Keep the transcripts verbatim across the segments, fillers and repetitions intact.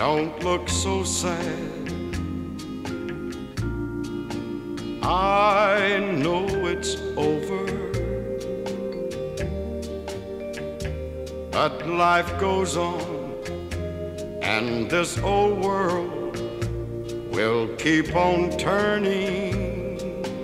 Don't look so sad. I know it's over, but life goes on, and this old world will keep on turning.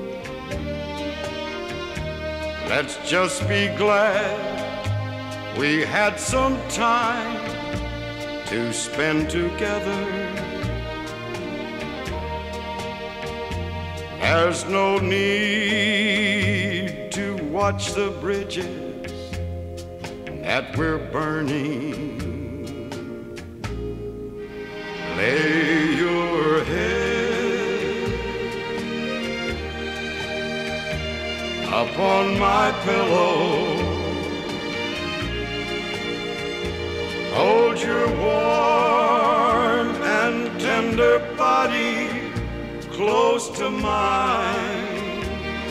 Let's just be glad we had some time to spend together. There's no need to watch the bridges that we're burning. Lay your head upon my pillow. Hold your warm and tender body close to mine.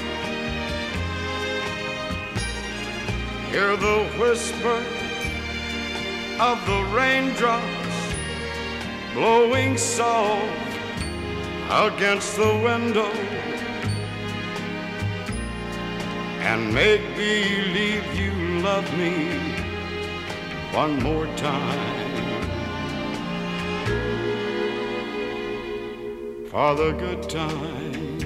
Hear the whisper of the raindrops blowing soft against the window, and make believe you love me one more time. For the good time.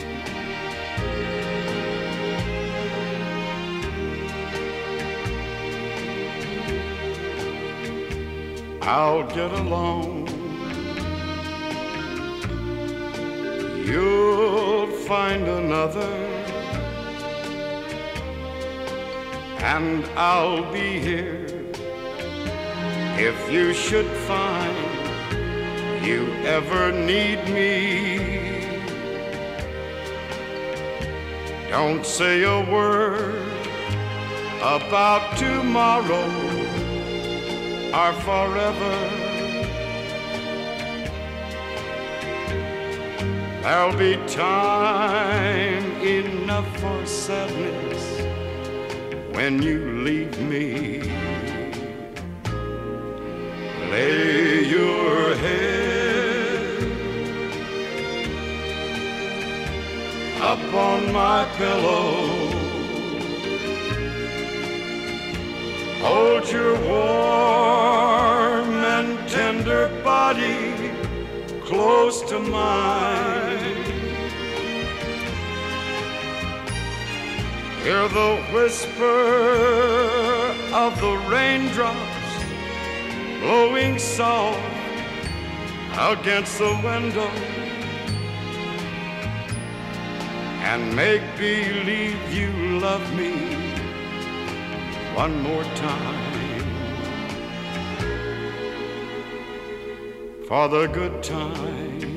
I'll get along. You'll find another, and I'll be here if you should find you ever need me. Don't say a word about tomorrow or forever. There'll be time enough for sadness when you leave me. Lay your head upon my pillow. Hold your warm and tender body close to mine. Hear the whisper of the raindrops blowing soft against the window, and make believe you love me one more time. For the good time.